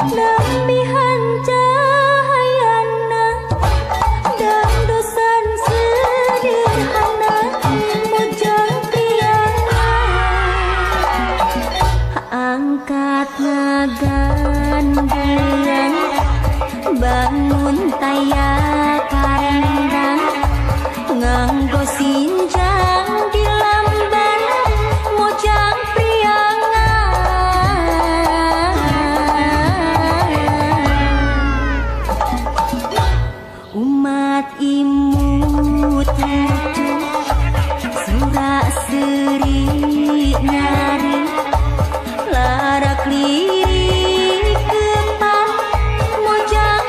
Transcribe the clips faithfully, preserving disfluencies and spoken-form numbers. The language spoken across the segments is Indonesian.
Lambihan cahayana dan dosan sederhana mojang priana angkat ngagandengan bangun taya karendang nganggo sinjang di lamban mojang umat imut surak seri nyari larak lirik kepan mojang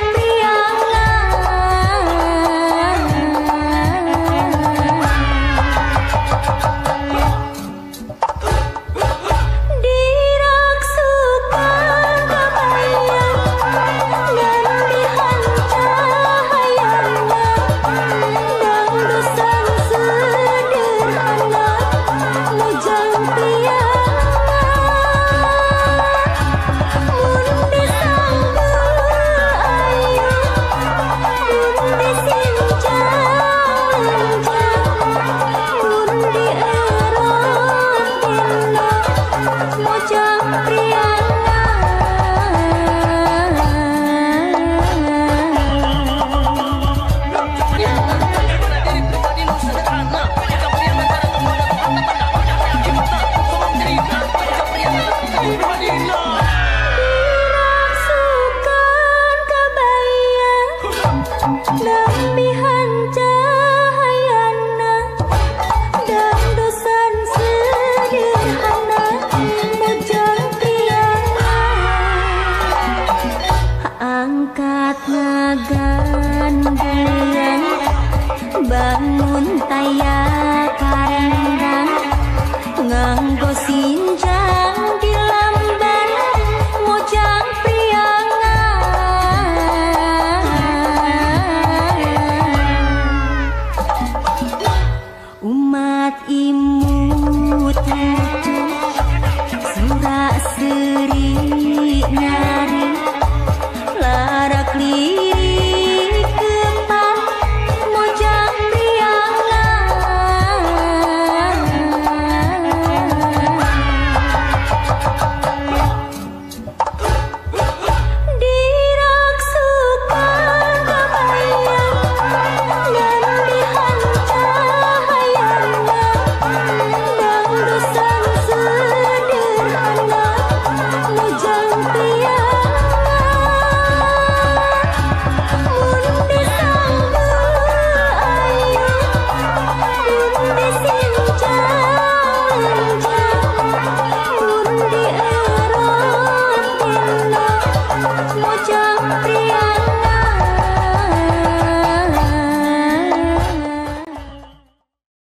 priangan dirak suka kebayang dan dihancahayana dan dosan sederhana mojang priangan mundi sanggu ayu mundi sinjang lenjang mundi erot dina mojang dirasukan kebayang lambihan cahayana dan dosan sederhana mojang priangan angkat ngagandengan bangun taya karendang nganggo